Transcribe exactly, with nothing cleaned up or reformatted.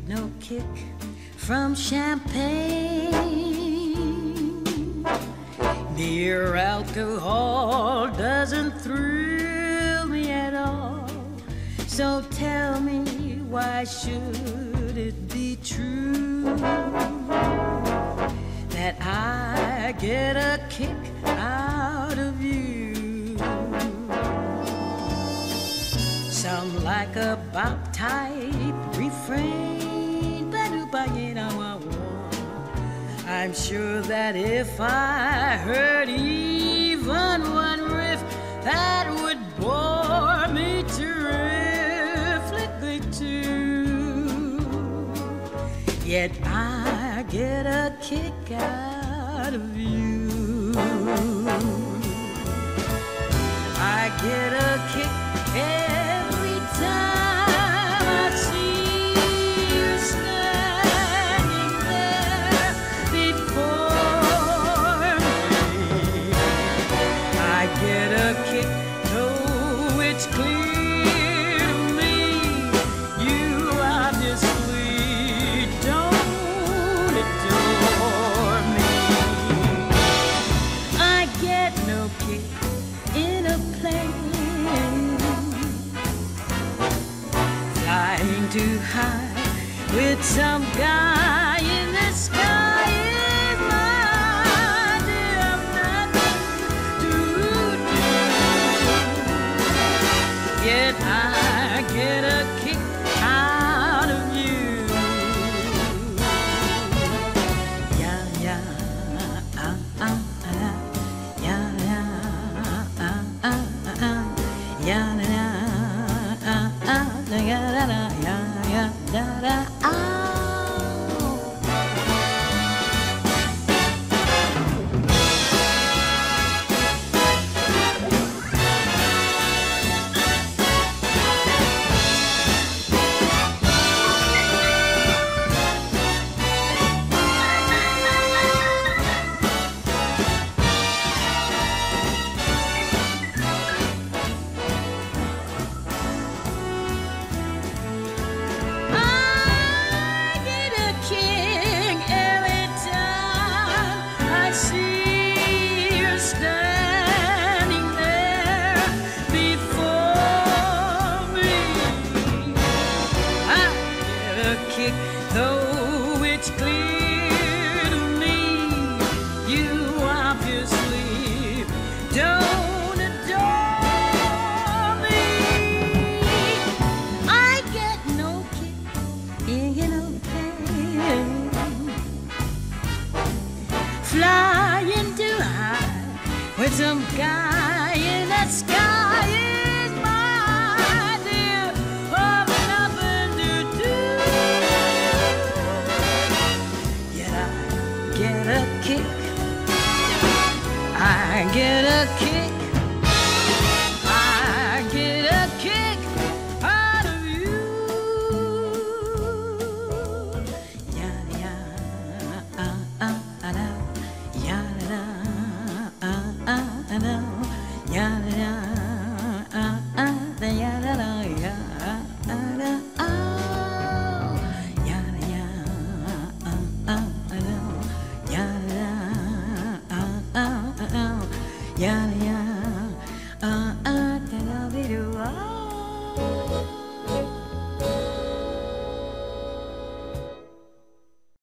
no kick from champagne. Mere alcohol doesn't thrill me at all. So tell me, why should it be true that I get a kick out of you? Some like a bop-type refrain, I'm sure that if I heard even one riff, that would bore me terrifically too. Yet I get a kick out of you. I get a kick every time I see you standing there before me. I get a kick, though it's clear to me you obviously don't adore me. I get no kick in a plane, flying too high with some guy in the sky is my dear nothing to do. Yet I get a kick out of you. Yeah, yeah, uh, uh, uh, yeah, yeah, uh, uh, uh, yeah, yeah, uh, uh, yeah, da, da, yeah, yeah, da, da, oh. Though it's clear to me you obviously don't adore me. I get no kick in a plane, flying too high with some guy in the sky is my dear of nothing to do. Get a kick, I get a kick, I get a kick out of you. Yeah, yeah, uh, uh, uh, yeah, uh, uh, uh, yeah, uh, uh, uh, yeah, yeah, yeah, yeah,